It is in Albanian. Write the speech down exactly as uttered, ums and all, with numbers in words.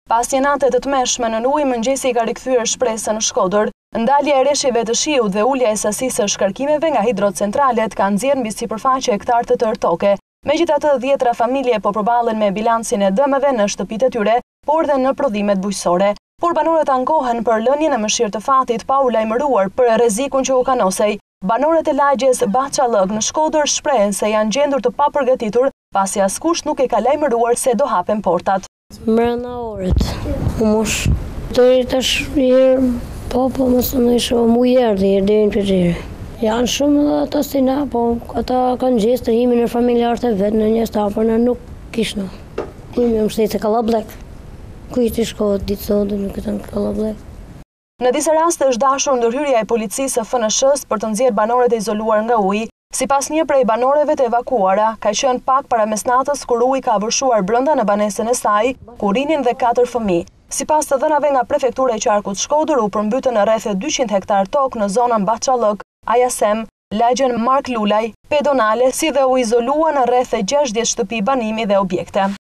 Pas një nate të tmeshme në ujë, mëngjesi ka rikthyer shpresën në Shkoder. Ndalja e rreshjeve të shiut dhe ulja e sasisë së shkarkimeve nga hidrocentralet ka nxjerrë mbi sipërfaqe hektar të tërë toke. Megjithatë, dhjetra familje po përballen me bilancin e dëmeve në shtëpitë e tyre, por dhe në prodhimet bujqësore. Por banorët ankohen për lënien në mëshirë të fatit pa u lajmëruar për rrezikun që u kanosej. Banorët e lagjes Bahçallëk në Shkoder shprehen se janë gjendur të papërgatitur pasi askush nuk e ka lajmëruar se do hapen portat. Mbrana orët, u mosh deri tash herë, po po mos më shoh mu erdhi deri në pyetje. Janë shumë dhe ata si na, po ata kanë gjestë të himin në familjarët e vetë në një stafë, por na nuk kishno. Ku më mbështet se Kallabllek. Ku i të shkohet ditë sotë nuk e kanë Kallabllek. Në disa raste është dashur ndërhyrja e policisë së F N S-s për të nxjerrë banorët e izoluar nga uji. Sipas një prej banorëve të evakuara, ka qenë pak para mesnatës kur uji ka vërshuar brenda në banesën e saj, ku rinin dhe katër fëmijë. Sipas të dhënave nga prefektura e qarkut Shkoder, u përmbytën rreth dyqind hektar tokë në zonën Bahçallëk, Ajasem, lagjen Mark Lulaj, pedonale, si dhe u izoluan rreth gjashtëdhjetë shtëpi banimi dhe objekte.